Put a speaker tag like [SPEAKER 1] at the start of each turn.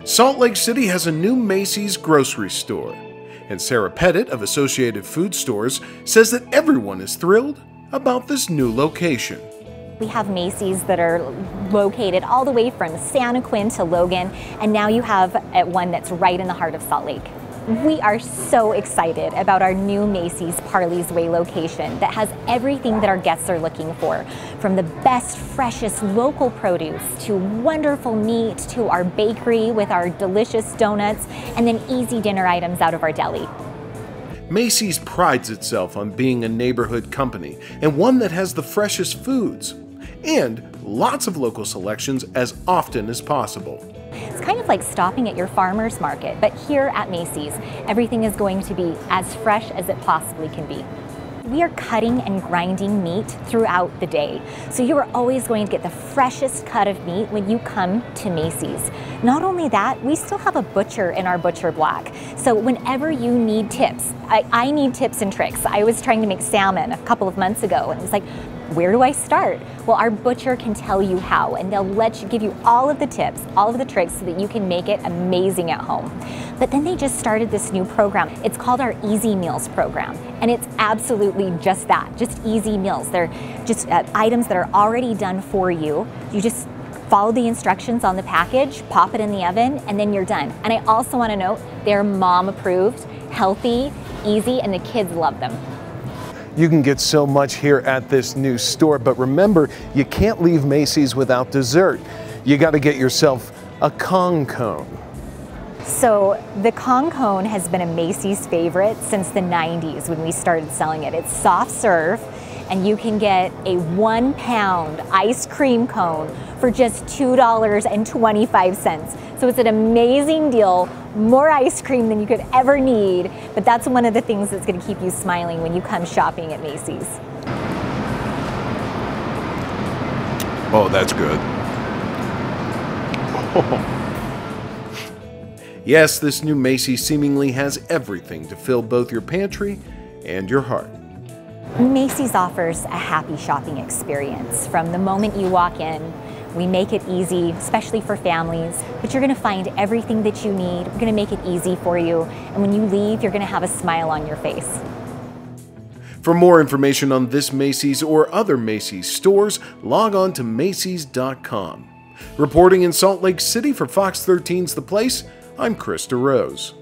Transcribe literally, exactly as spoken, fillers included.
[SPEAKER 1] Salt Lake City has a new Macy's grocery store, and Sarah Pettit of Associated Food Stores says that everyone is thrilled about this new location.
[SPEAKER 2] We have Macy's that are located all the way from Santaquin to Logan, and now you have one that's right in the heart of Salt Lake. We are so excited about our new Macy's Parley's Way location that has everything that our guests are looking for, from the best, freshest local produce to wonderful meat to our bakery with our delicious donuts, and then easy dinner items out of our deli.
[SPEAKER 1] Macy's prides itself on being a neighborhood company and one that has the freshest foods and lots of local selections as often as possible.
[SPEAKER 2] It's kind of like stopping at your farmer's market, but here at Macy's, everything is going to be as fresh as it possibly can be. We are cutting and grinding meat throughout the day, so you are always going to get the freshest cut of meat when you come to Macy's. Not only that, we still have a butcher in our butcher block, so whenever you need tips, I, I need tips and tricks. I was trying to make salmon a couple of months ago, and it was like, where do I start? Well, our butcher can tell you how, and they'll let you give you all of the tips, all of the tricks so that you can make it amazing at home. But then they just started this new program. It's called our Easy Meals program, and it's absolutely just that, just easy meals. They're just uh, items that are already done for you. You just follow the instructions on the package, pop it in the oven, and then you're done. And I also want to note, they're mom approved, healthy, easy, and the kids love them.
[SPEAKER 1] You can get so much here at this new store, but remember, you can't leave Macy's without dessert. You got to get yourself a Kong cone.
[SPEAKER 2] So the Kong cone has been a Macy's favorite since the nineties when we started selling it. It's soft serve, and you can get a one pound ice cream cone for just two dollars and twenty-five cents. So it's an amazing deal, more ice cream than you could ever need, but that's one of the things that's going to keep you smiling when you come shopping at Macy's.
[SPEAKER 1] Oh, that's good. Yes, this new Macy's seemingly has everything to fill both your pantry and your heart.
[SPEAKER 2] Macy's offers a happy shopping experience. From the moment you walk in, we make it easy, especially for families, but you're going to find everything that you need. We're going to make it easy for you, and when you leave, you're going to have a smile on your face.
[SPEAKER 1] For more information on this Macy's or other Macy's stores, log on to Macys dot com. Reporting in Salt Lake City for Fox thirteen's The Place, I'm Krista Rose.